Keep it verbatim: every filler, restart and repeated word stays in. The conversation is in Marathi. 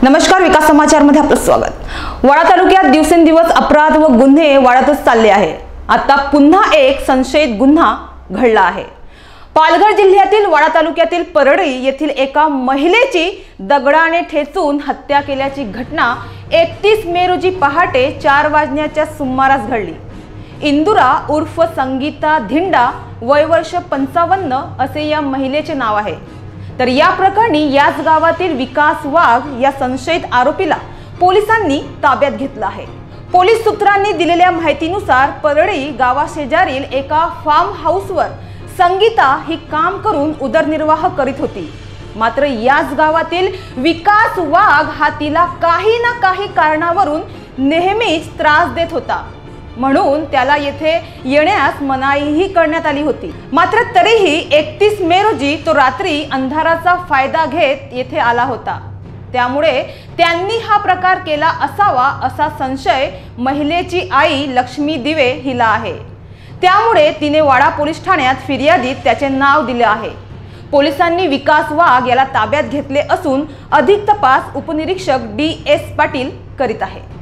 नमस्कार, विकास समाचार मध्ये आपलं स्वागत। वाडा तालुक्यात दिवसेंदिवस अपराध व गुन्हे वाढतच चालले आहे। आता पुन्हा एक संशयित गुन्हा घडला आहे। पालघर जिल्ह्यातील वाडा तालुक्यातील परळी येथील एका महिलेची दगडाने ठेचून हत्या केल्याची घटना एकतीस मे रोजी पहाटे चार वाजण्याच्या सुमारास घडली। इंदुरा उर्फ संगीता धिंडा, वय वर्ष पंचावन्न असे या महिलेचे नाव आहे। तर या प्रकरणी याच गावातील विकास वाघ या संशयित आरोपीला पोलिसांनी ताब्यात घेतलं आहे। पोलीस सूत्रांनी दिलेल्या माहितीनुसार परळी गावाशेजारील एका फार्म हाऊसवर संगीता ही काम करून उदरनिर्वाह करीत होती। मात्र याच गावातील विकास वाघ हा तिला काही ना काही कारणावरून नेहमीच त्रास देत होता, म्हणून त्याला येथे येण्यास मनाईही करण्यात आली होती। मात्र तरीही एकतीस मे रोजी तो रात्री अंधाराचा फायदा घेत येथे आला होता, त्यामुळे त्यांनी हा प्रकार केला असावा असा संशय महिलेची आई लक्ष्मी दिवे हिला आहे। त्यामुळे तिने वाडा पोलीस ठाण्यात फिर्यादीत त्याचे नाव दिले आहे। पोलिसांनी विकास वाघ याला ताब्यात घेतले असून अधिक तपास उपनिरीक्षक डी एस पाटील करीत आहे।